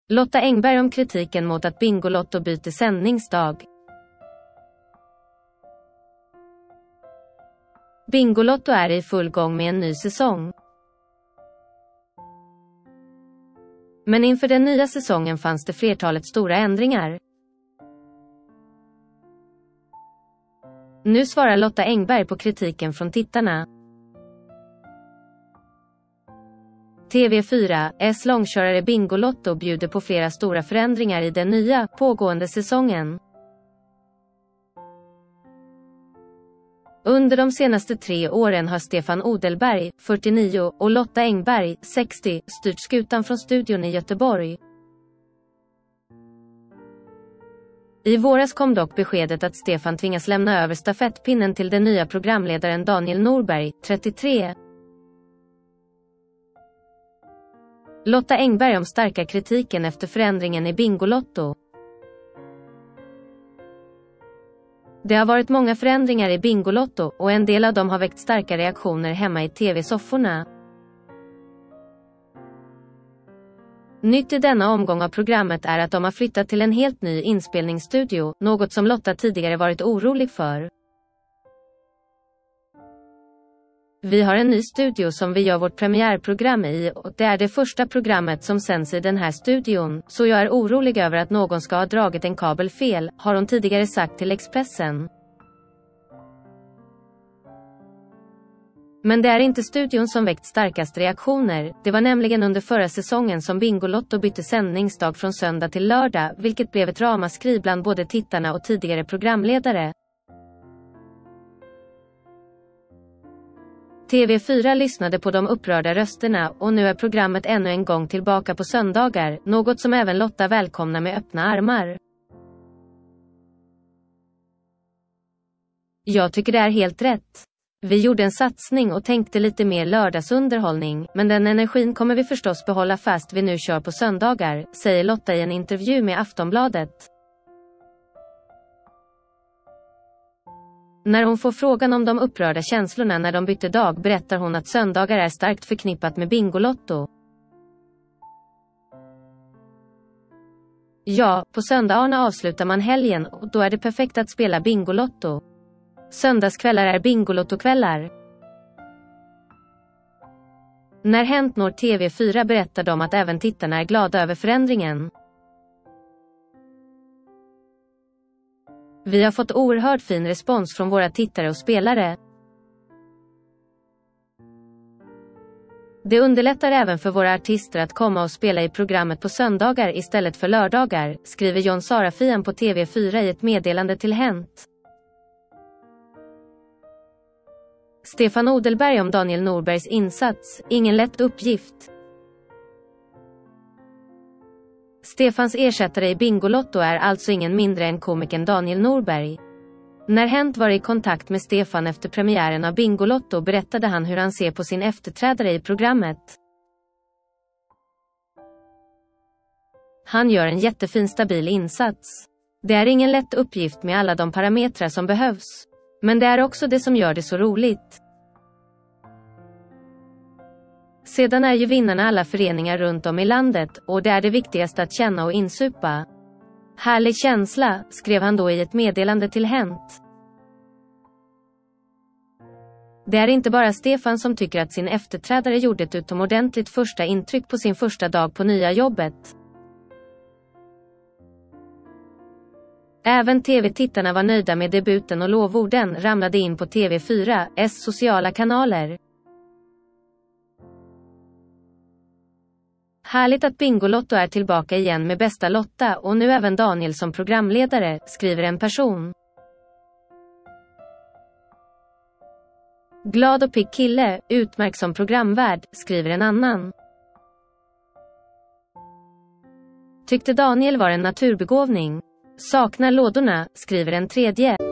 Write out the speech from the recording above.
Lotta Engberg om kritiken mot att Bingolotto byter sändningsdag. Bingolotto är i full gång med en ny säsong. Men inför den nya säsongen fanns det flertalet stora ändringar. Nu svarar Lotta Engberg på kritiken från tittarna. TV4:s långkörare Bingolotto bjuder på flera stora förändringar i den nya, pågående säsongen. Under de senaste 3 åren har Stefan Odelberg, 49, och Lotta Engberg, 60, styrt skutan från studion i Göteborg. I våras kom dock beskedet att Stefan tvingas lämna över stafettpinnen till den nya programledaren Daniel Norberg, 33. Lotta Engberg om starka kritiken efter förändringen i Bingolotto. Det har varit många förändringar i Bingolotto och en del av dem har väckt starka reaktioner hemma i tv-sofforna. Nytt i denna omgång av programmet är att de har flyttat till en helt ny inspelningsstudio, något som Lotta tidigare varit orolig för. Vi har en ny studio som vi gör vårt premiärprogram i och det är det första programmet som sänds i den här studion, så jag är orolig över att någon ska ha dragit en kabel fel, har hon tidigare sagt till Expressen. Men det är inte studion som väckt starkast reaktioner, det var nämligen under förra säsongen som Bingolotto bytte sändningsdag från söndag till lördag, vilket blev ett ramaskri bland både tittarna och tidigare programledare. TV4 lyssnade på de upprörda rösterna och nu är programmet ännu en gång tillbaka på söndagar, något som även Lotta välkomnar med öppna armar. Jag tycker det är helt rätt. Vi gjorde en satsning och tänkte lite mer lördagsunderhållning, men den energin kommer vi förstås behålla fast vi nu kör på söndagar, säger Lotta i en intervju med Aftonbladet. När hon får frågan om de upprörda känslorna när de bytte dag berättar hon att söndagar är starkt förknippat med Bingolotto. Ja, på söndagarna avslutar man helgen och då är det perfekt att spela Bingolotto. Söndagskvällar är Bingolottokvällar. När Hänt når TV4 berättar de att även tittarna är glada över förändringen. Vi har fått oerhört fin respons från våra tittare och spelare. Det underlättar även för våra artister att komma och spela i programmet på söndagar istället för lördagar, skriver John Sarafian på TV4 i ett meddelande till Hänt. Stefan Odelberg om Daniel Norbergs insats, ingen lätt uppgift. Stefans ersättare i Bingolotto är alltså ingen mindre än komikern Daniel Norberg. När Hänt var i kontakt med Stefan efter premiären av Bingolotto berättade han hur han ser på sin efterträdare i programmet. Han gör en jättefin stabil insats. Det är ingen lätt uppgift med alla de parametrar som behövs. Men det är också det som gör det så roligt. Sedan är ju vinnarna alla föreningar runt om i landet och det är det viktigaste att känna och insupa. Härlig känsla, skrev han då i ett meddelande till Hänt. Det är inte bara Stefan som tycker att sin efterträdare gjorde ett utomordentligt första intryck på sin första dag på nya jobbet. Även tv-tittarna var nöjda med debuten och lovorden ramlade in på TV4:s sociala kanaler. Härligt att Bingolotto är tillbaka igen med bästa Lotta och nu även Daniel som programledare, skriver en person. Glad och pigg kille, utmärkt som programvärd, skriver en annan. Tyckte Daniel var en naturbegåvning. Saknar lådorna, skriver en tredje.